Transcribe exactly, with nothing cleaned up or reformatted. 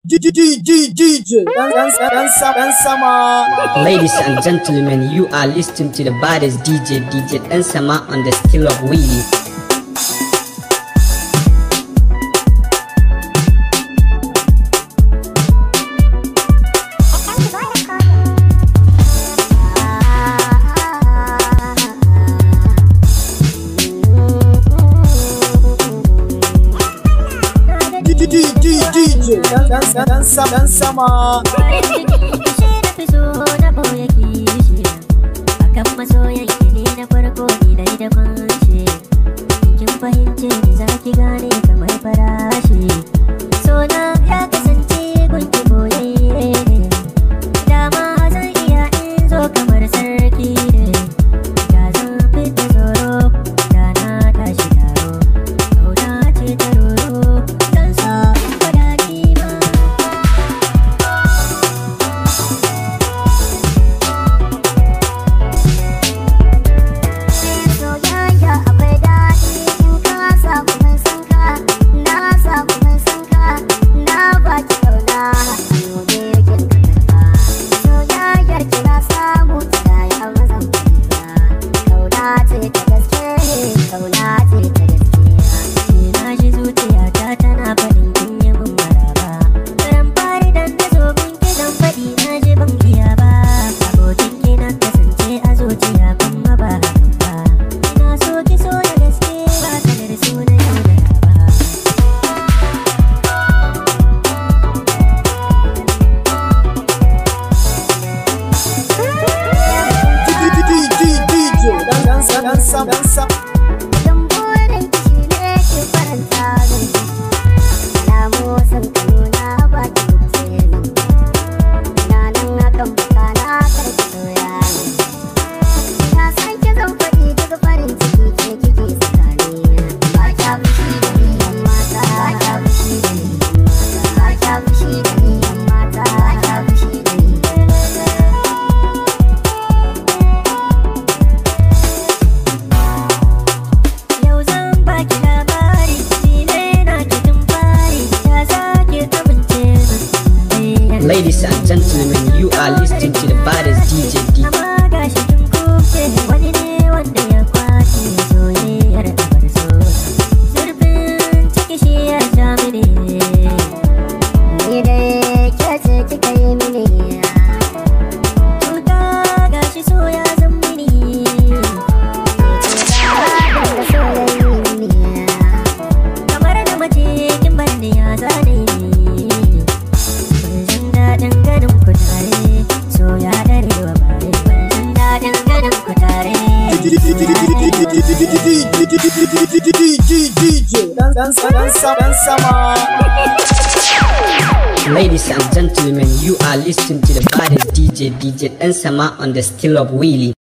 Ladies and gentlemen, you are listening to the baddest D J, D J Dan Sama on the skill of Willie. Dan sama, dan sama. Akan masoyan ki ne na farko ni dai da kwanci. Kin fahimce ni zaki gane kamar farashi. So na ya kasance gunki boyayye ne. Dama zan iya in zo kamar sarki ne. Da zan fita tsoro, da na tashi taro. Kauna ce ta roro, zan so in fada ni ma. Soyayya akwai daɗi in ka samu mai san ka. Na samu mai san ka, na baki kauna. Hannu biyu kin ka karɓa. Soyayyar ki na samu ta yaya mazan ba. Kauna ce ta gaske, kauna ce ta gaske. Ni na ji zuciyata tana faɗin kin yi min maraba. Karan fari dan na zo gun ki zan faɗi na ji ban iya ba. Abokin ki na kasance a zuciya kuma ba hakan ba. Ina so ki so da gaske ba kalar suna yau da ba. Idan burin ki shine ki faranta min. Alamu sun ka nuna ba ki guje min. Ina nan akan bakana kar ki soya min. Ina san ki zan faɗi duk farin ciki ke kike tsakani. Ba kya fushi da ni yan mata, ba kya fushi da ni yan mata, ba kya fushi da ni yan mata, ba kya fushi da ni. Yau zan baki labari, ni ne na cikin fari, ya zaki amince min. Ladies and gentlemen, you are listening to the baddest D J, D J. Amma gashi kin kuce, wani ne wanda ya kwace soyayyar abar so. Zurfin ciki shi ya ja mini, ni dai ke ce kika yi mini. Cuta gashi so ya zan mini, da so ya yi mini. Kamar da mace kin bani ya zane ni. Ban jin daɗin ganin ku tare, so ya dare wa bare. Ban jin daɗin ganin ku tare. Ladies and gentlemen, you are listening to the baddest D J, D J Dan Sama on the skill of Willie.